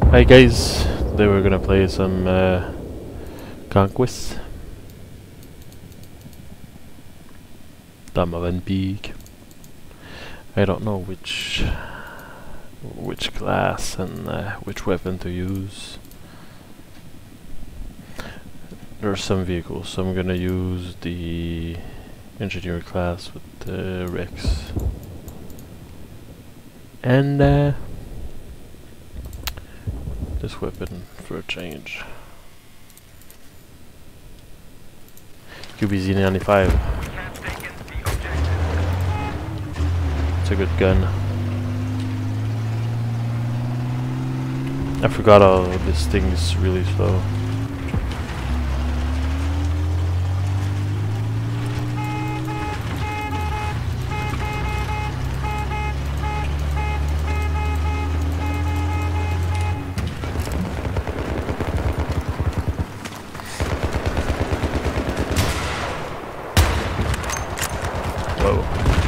Hi guys, today we're gonna play some Conquest. Donovan Peak. I don't know which class and which weapon to use. There are some vehicles, so I'm gonna use the engineer class with the Rex. And this weapon for a change. QBZ-95. It's a good gun. I forgot all this thing is really slow. Whoa.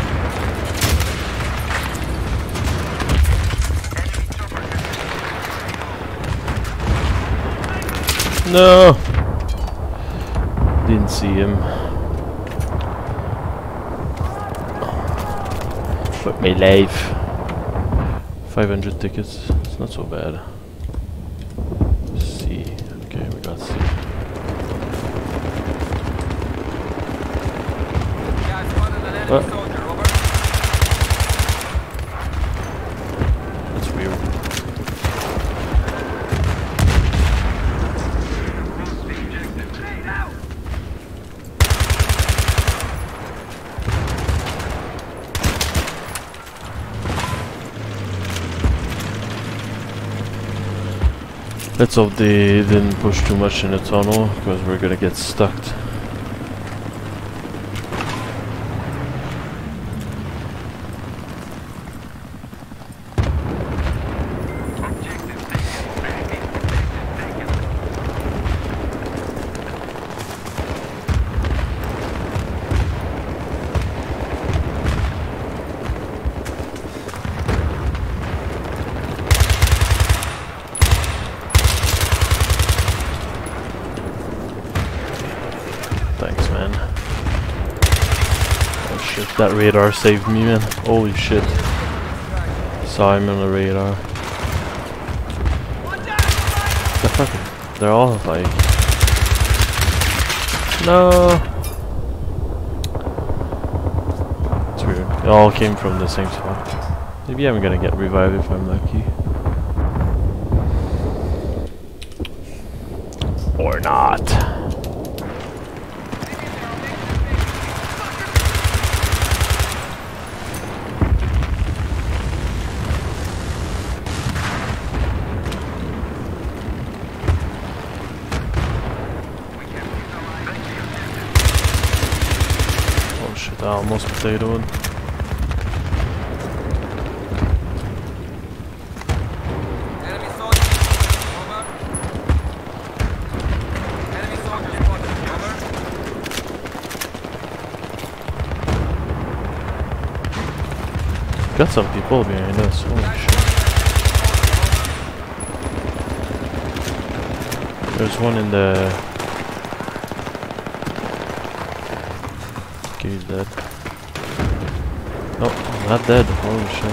No! Didn't see him. Fuck my life. 500 tickets. It's not so bad. C. Okay, we got C. What? That's weird. Let's hope they didn't push too much in the tunnel, because we're gonna get stuck. Thanks, man. Oh shit, that radar saved me, man. Holy shit. Saw him on the radar. The fuck? They're all like... No! It's weird. They all came from the same spot. Maybe I'm gonna get revived if I'm lucky. Or not. I almost potatoed. Enemy soldier. Over. Enemy soldier spotted. Over. Got some people behind us. Holy shit. There's one in the... Okay, he's dead. Oh, not dead. Holy shit.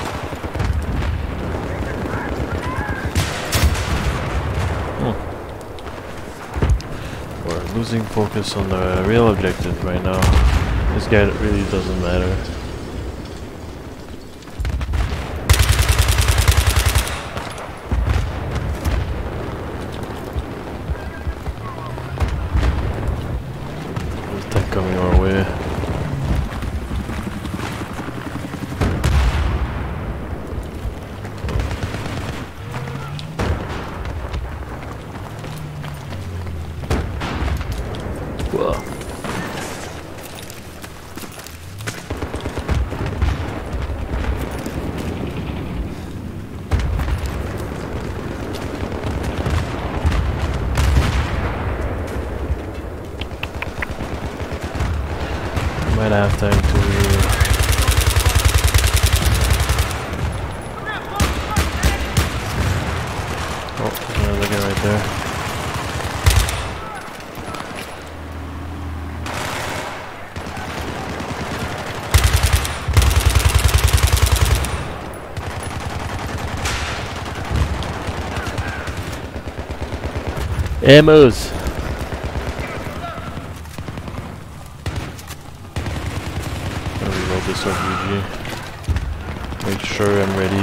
We're losing focus on the real objective right now. This guy really doesn't matter. There's a tank coming our way. Whoa. Might have time to Oh, there's another guy right there. Ammos! I'll reload this RPG. Make sure I'm ready.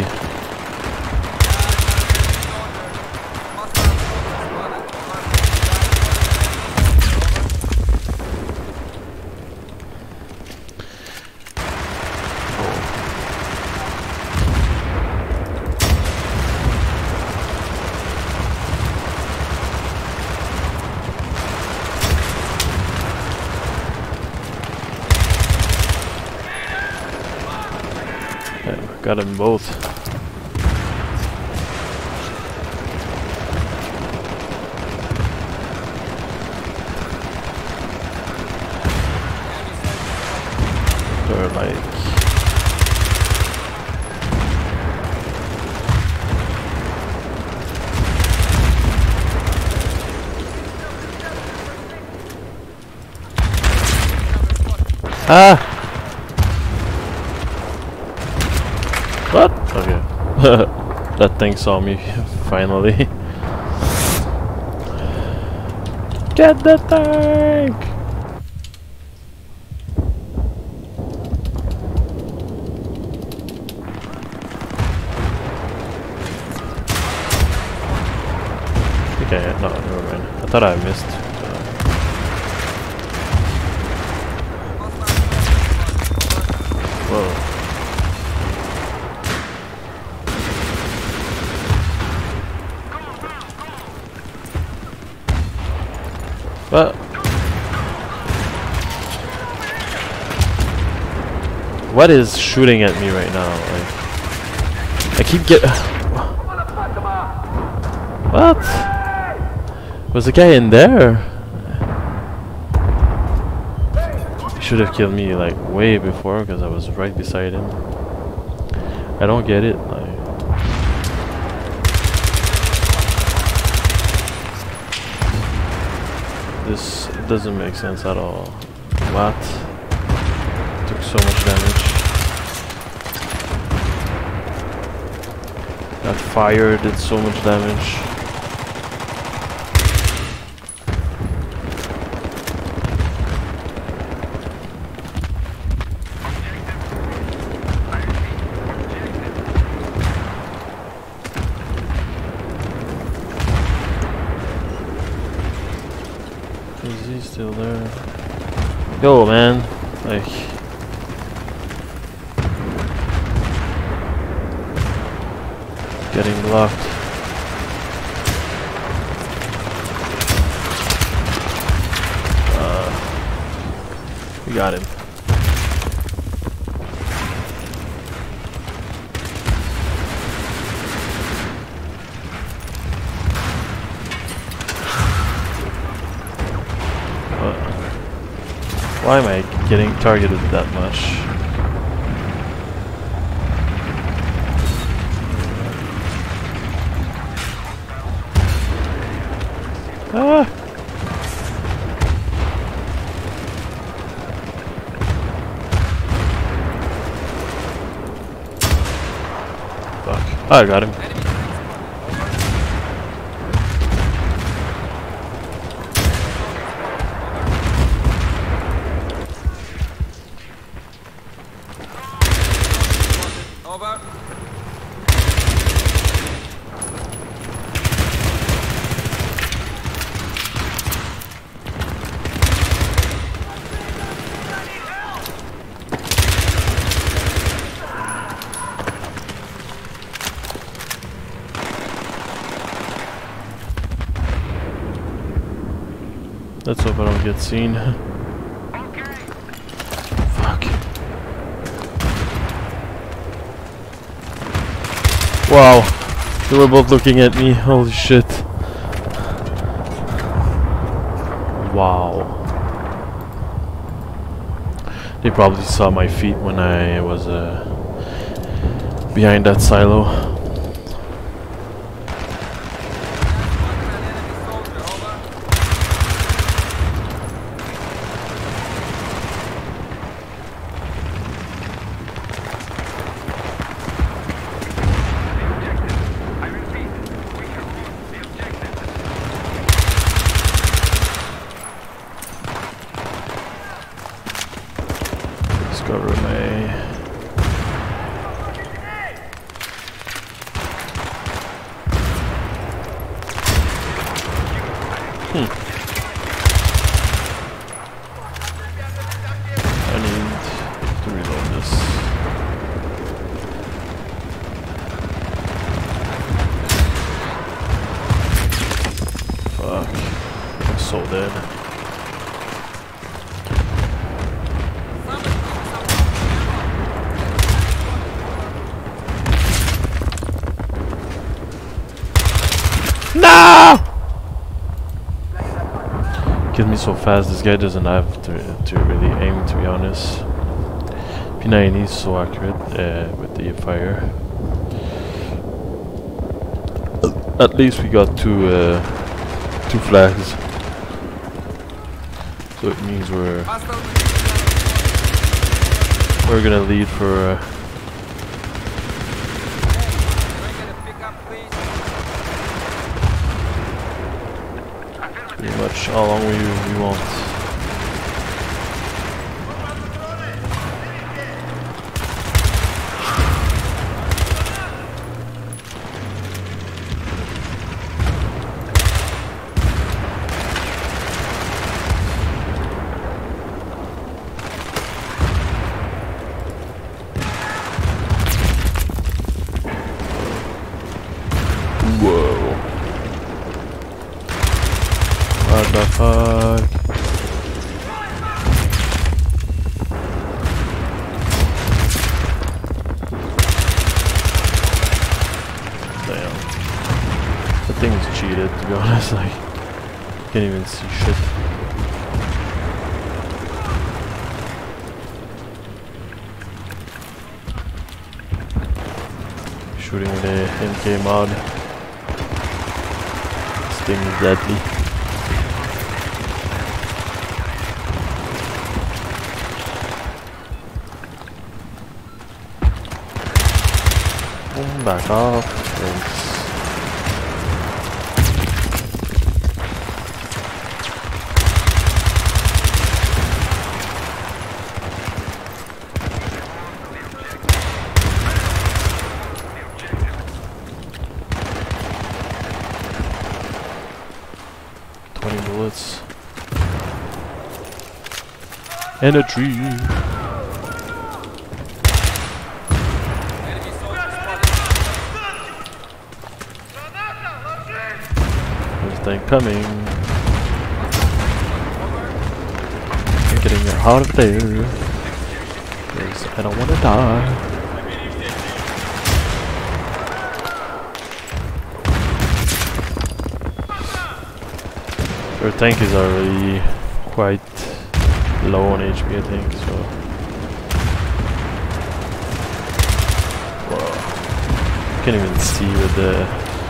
Got them both. They're like... Ah! What? Okay. That thing saw me, finally. Get the tank! Okay, no, never mind. I thought I missed. Whoa. But what is shooting at me right now? Like, I keep What? Was a guy in there? He should have killed me like way before because I was right beside him. I don't get it. Like, this doesn't make sense at all. What? Took so much damage. That fire did so much damage. Is he still there? Yo, man. Like... getting blocked. We got him. Why am I getting targeted that much? Ah! Fuck. Oh, I got him. Over. Let's hope I don't get seen. Fuck. Wow. They were both looking at me. Holy shit. Wow. They probably saw my feet when I was behind that silo. I need to reload this. Fuck. I'm so dead. No! Kills me so fast. This guy doesn't have to really aim, to be honest. P90 is so accurate with the fire. At least we got two flags, so it means we're gonna lead for. Pretty much how long we want. Whoa. What the fuck? Damn. That thing is cheated, to be honest. Like, can't even see shit. Shooting with a MK mod. This thing is deadly. Back off. Thanks. Bullets and a tree. There's thing coming. I'm getting it out of there because I don't want to die. Their tank is already quite low on HP, I think, so. Whoa. Can't even see with the.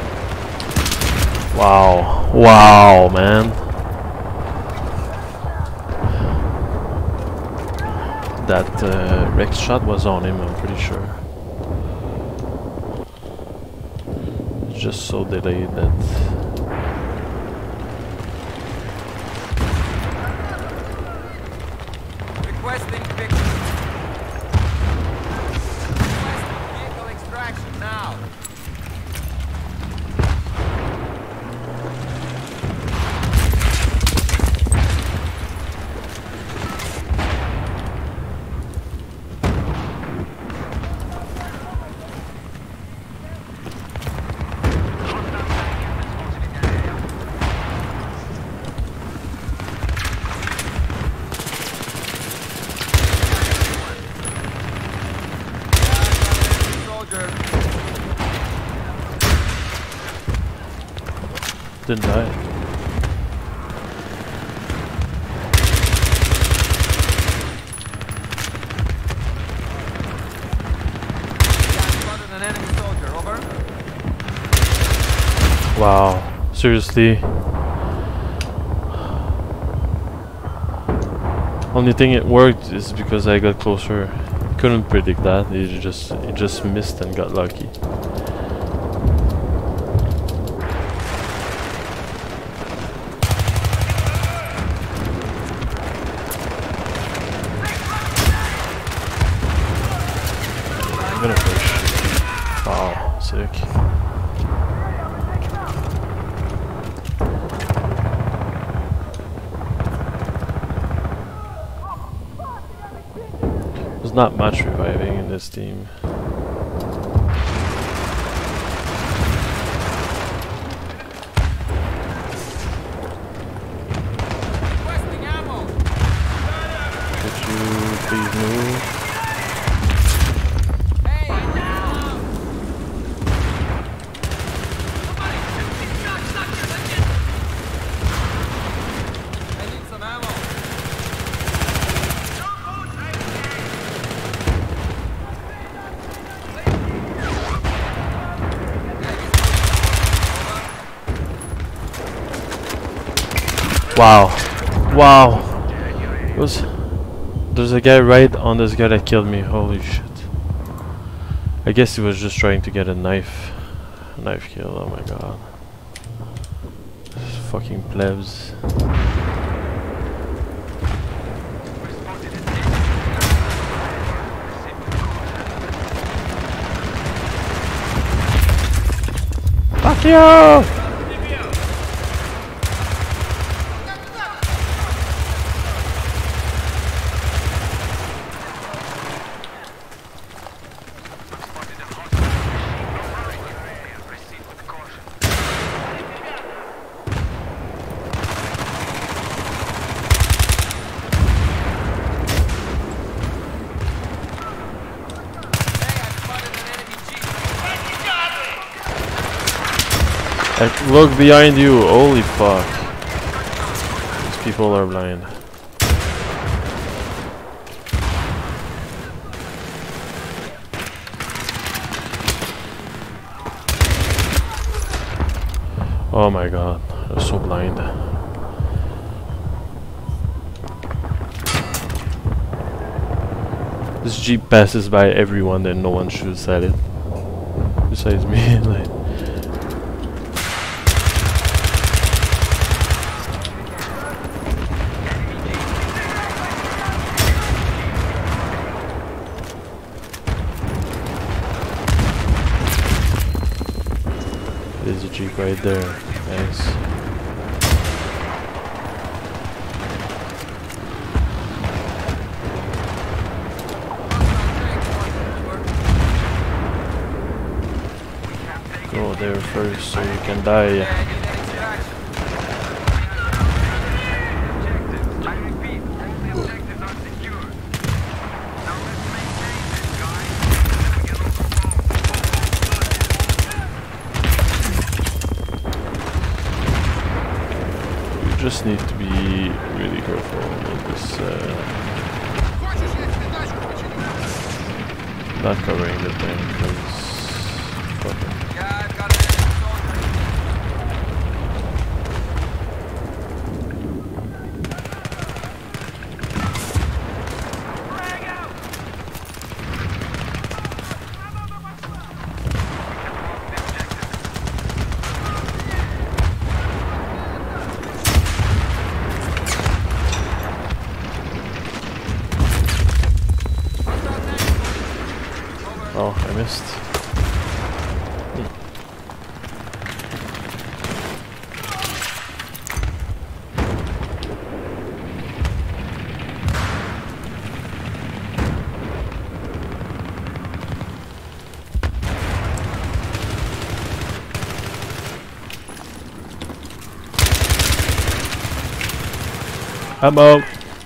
Wow. Wow, man. That Rex shot was on him, I'm pretty sure. It's just so delayed that. Requesting vehicle extraction now. Didn't die. An enemy soldier, over. Wow, seriously. Only thing it worked is because I got closer. Couldn't predict that. It just missed and got lucky. I'm gonna push. Wow, sick. not much reviving in this team. Requesting ammo. Could you please move? Hey, now! I need some ammo. Wow. Wow. There's a guy right on this guy that killed me. Holy shit. I guess he was just trying to get a knife kill. Oh my god. These fucking plebs. Fuck you! Look behind you, holy fuck. These people are blind. Oh my god, they're so blind. This jeep passes by everyone and no one shoots at it. Besides me, like. There's a jeep right there. Nice. Go there first so you can die. Just need to be really careful with this, not covering the thing, because fucking. Yeah, I've got an enemy soldier. Oh, I missed. Ammo.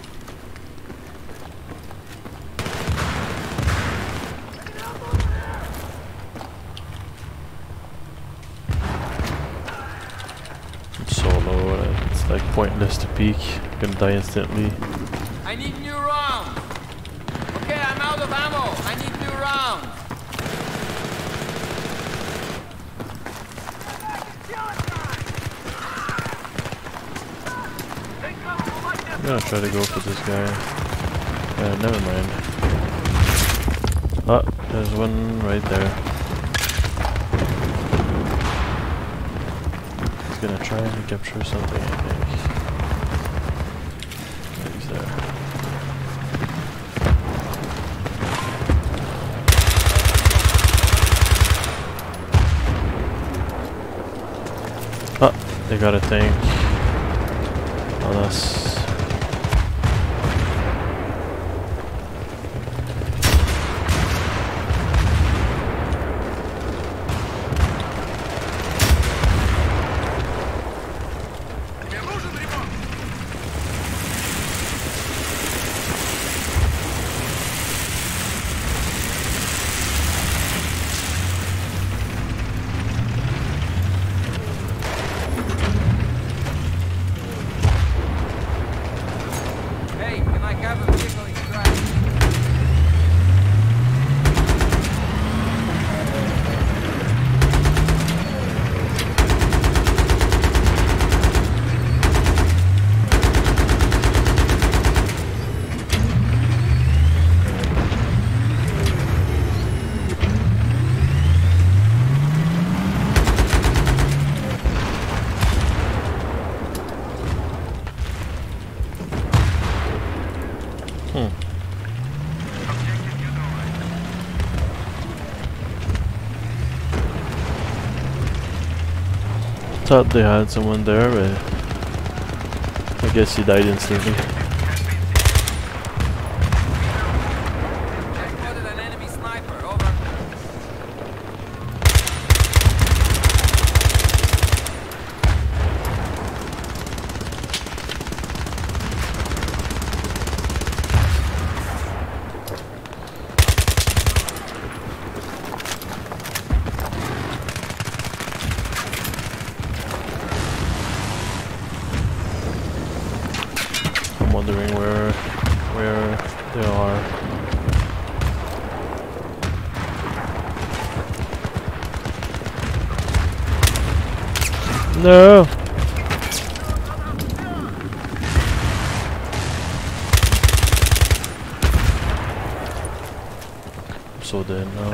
Solo, it's like pointless to peek. You can die instantly. I need new rounds. Okay, I'm out of ammo. I need new rounds. I'm gonna try to go for this guy. Never mind. Oh, there's one right there. He's gonna try and capture something, I think. He's there. Oh, they got a tank on us. thought they had someone there, but I guess he died instantly. Spotted an enemy sniper. Over. I'm wondering where they are. No. I'm so dead now.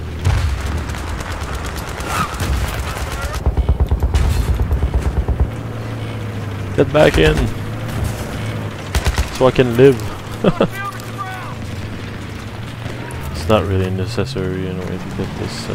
Get back in so I can live. It's not really necessary in order to get this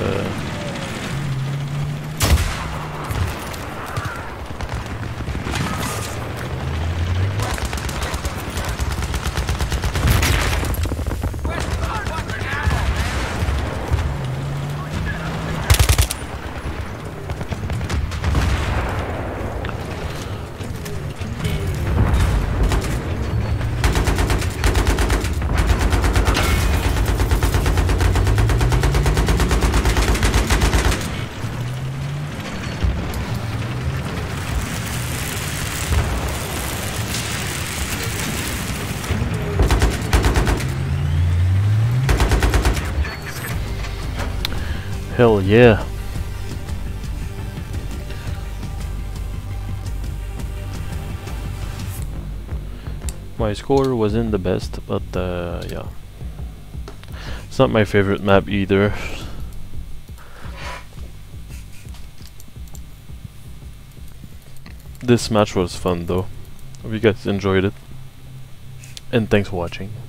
hell yeah. My score wasn't the best, but yeah. It's not my favorite map either. This match was fun though. Hope you guys enjoyed it. And thanks for watching.